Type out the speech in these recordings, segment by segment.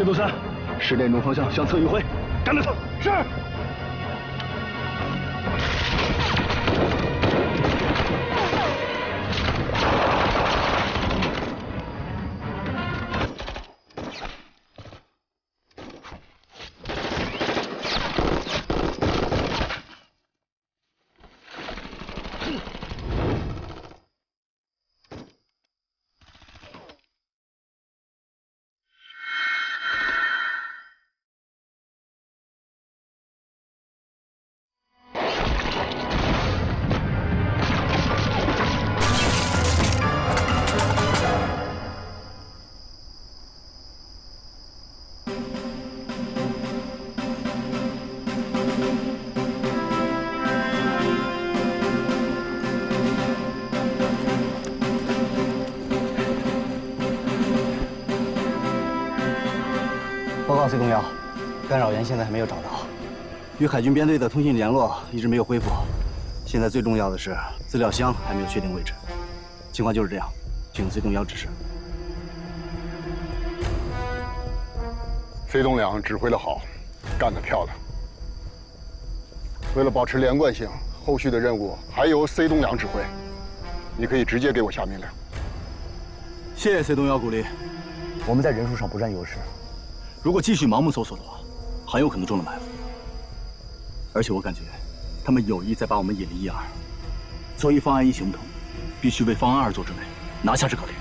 东山，10点钟方向向侧迂回，跟着他。是。 报告崔东尧，干扰源现在还没有找到，与海军编队的通信联络一直没有恢复。现在最重要的是资料箱还没有确定位置。情况就是这样，请崔东尧指示。 崔东良指挥得好，干得漂亮。为了保持连贯性，后续的任务还由 C 东良指挥，你可以直接给我下命令。 谢谢崔东尧鼓励。 我们在人数上不占优势。 如果继续盲目搜索的话，很有可能中了埋伏。而且我感觉，他们有意在把我们引离1、2，所以方案1行不通，必须为方案2做准备，拿下这个连。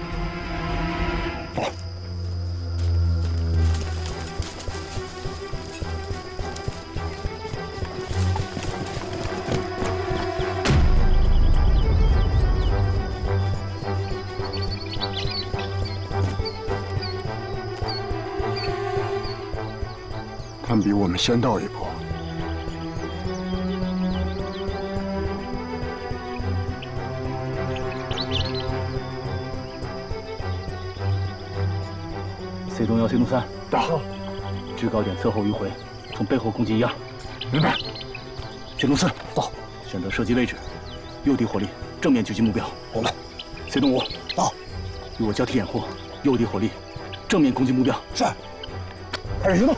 走。他们比我们先到一步。 C 东1、C 东3，到。制高点侧后迂回，从背后攻击1、2。明白。C 东4，到。选择射击位置，诱敌火力，正面狙击目标。 好了。 C 东5，到。与我交替掩护，诱敌火力，正面攻击目标。是。开始行动。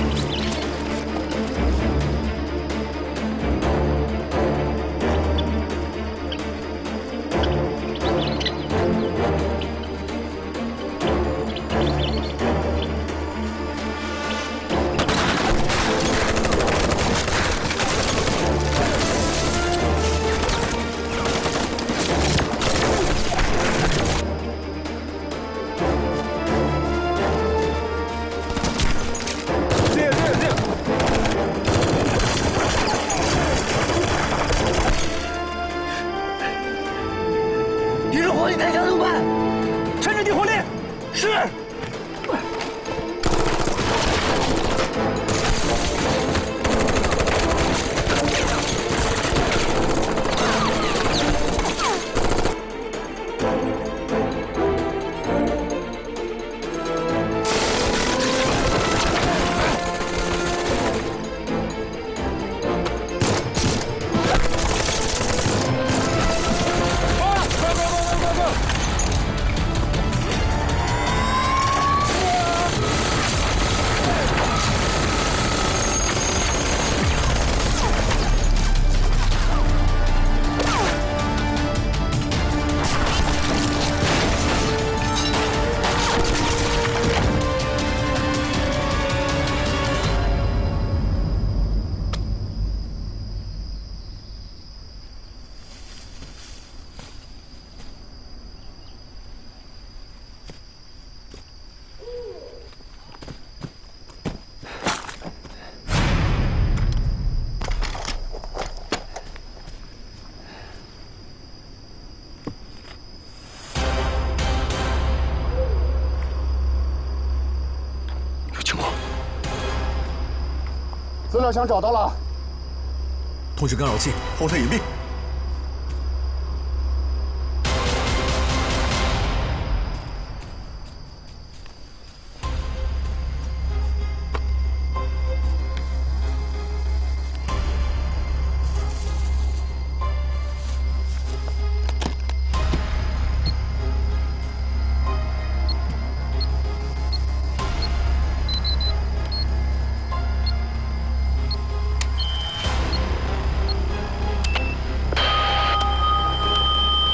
资料箱找到了， 通讯干扰器后退隐蔽。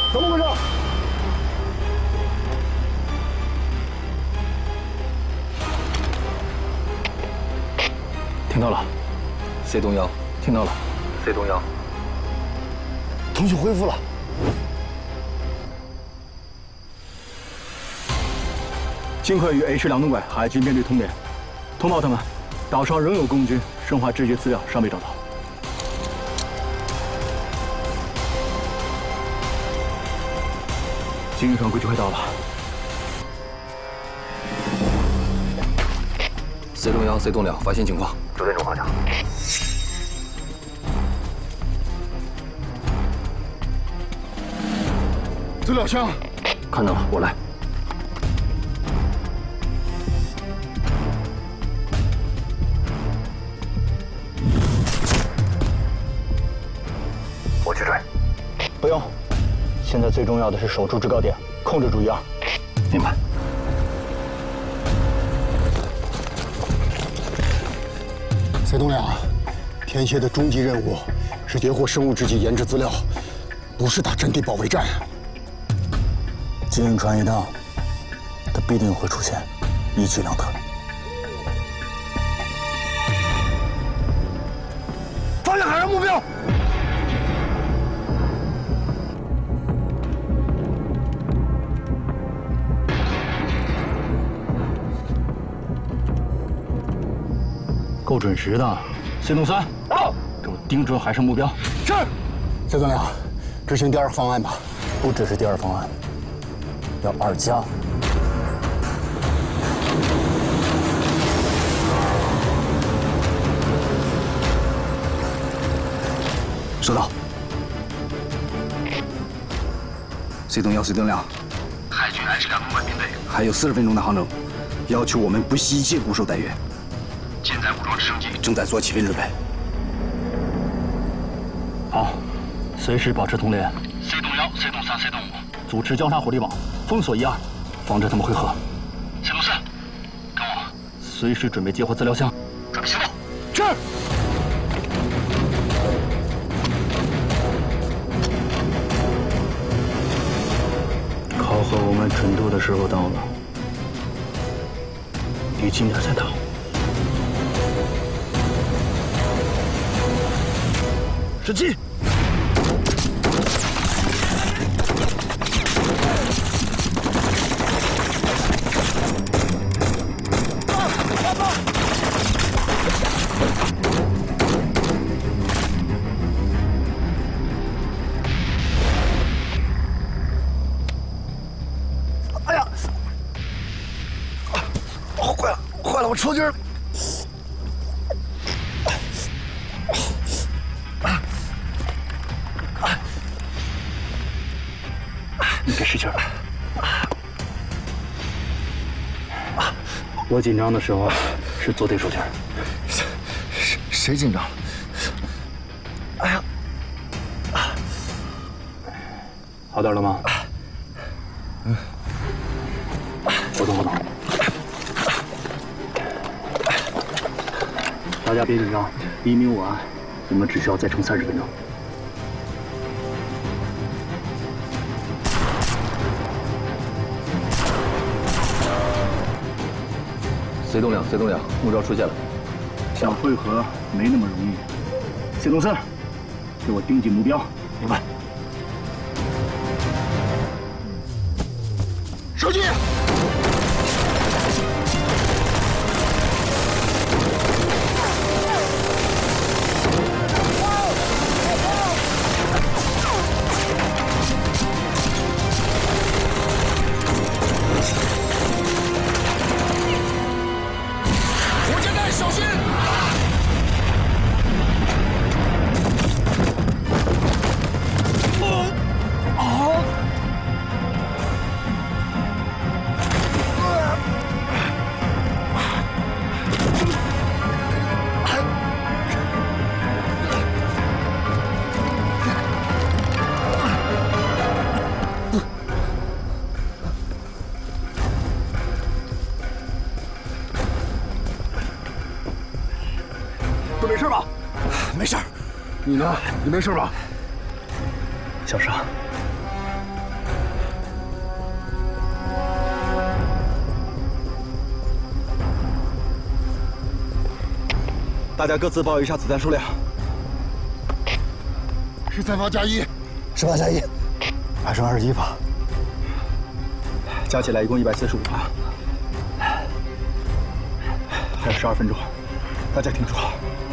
怎么回事？ 听到了 ，C 东幺，听到了 ，C 东幺， 通讯恢复了。 尽快与 H 2洞拐海军编队通联，通报他们，岛上仍有共军生化知觉资料尚未找到。金鱼船估计快到了。C 东幺、C 东2发现情况，9点钟方向。 资料箱， 看到了，我来。我去追。 不用，现在最重要的是守住制高点，控制住1、2。 明白。 C 东2，天蝎的终极任务是截获生物制剂研制资料，不是打阵地保卫战。 金鹰船一到，它必定会出现，一举两得。 发现海上目标。 够准时的，C 东3，到，给我盯准海上目标。 是。C 东2，执行第2个方案吧。 不只是第2方案，要2加。收到。C 东1、C 东2，海军H 2洞拐编队还有40分钟的航程，要求我们不惜一切固守待援。舰载武装直升机正在做起飞准备。 好，随时保持通联。 C 东1、C 东3、C 东5， 组织交叉火力网，封锁1、2，防止他们会合。 C 东4，跟我。 随时准备接获资料箱。 准备行动。 是。 考核我们准度的时候到了，你尽点再逃。17。 哎呀！坏了，坏了，我抽筋了。 你别使劲了。我紧张的时候是左腿手劲儿。 谁紧张？哎呀！ 好点了吗？活动活动。大家别紧张，1明5暗，我们只需要再撑30分钟。C 东2、C 东2，目标出现了。想汇合没那么容易。C 东3，给我盯紧目标。明白。 射击！火箭弹，小心！ 都没事吧？ 没事。你呢？你没事吧？ 小沙， 大家各自报一下子弹数量。 13发加1。 18加1，还剩21发， 加起来一共145发，还有12分钟，大家挺住。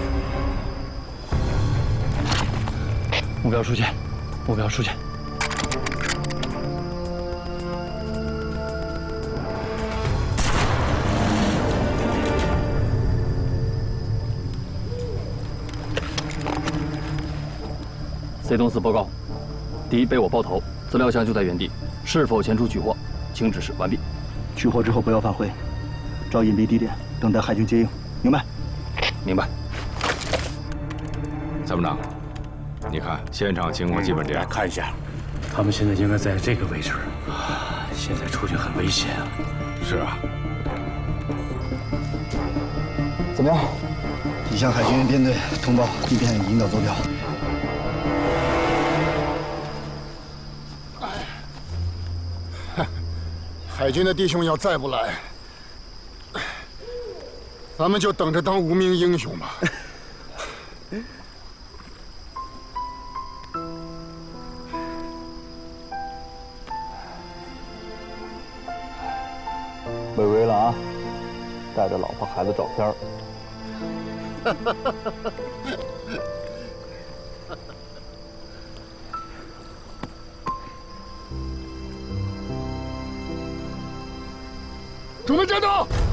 目标出现，目标出现。C 东4报告，敌被我爆头，资料箱就在原地，是否前出取货，请指示。完毕。 取货之后不要返回，找隐蔽地点等待海军接应，明白？ 明白。 参谋长，你看现场情况基本这样。 来看一下，他们现在应该在这个位置。现在出去很危险啊。 是啊。 怎么样？已向海军编队通报，地面引导坐标。 海军的弟兄要再不来，咱们就等着当无名英雄吧。 伟伟了啊，带着老婆孩子照片。 准备战斗！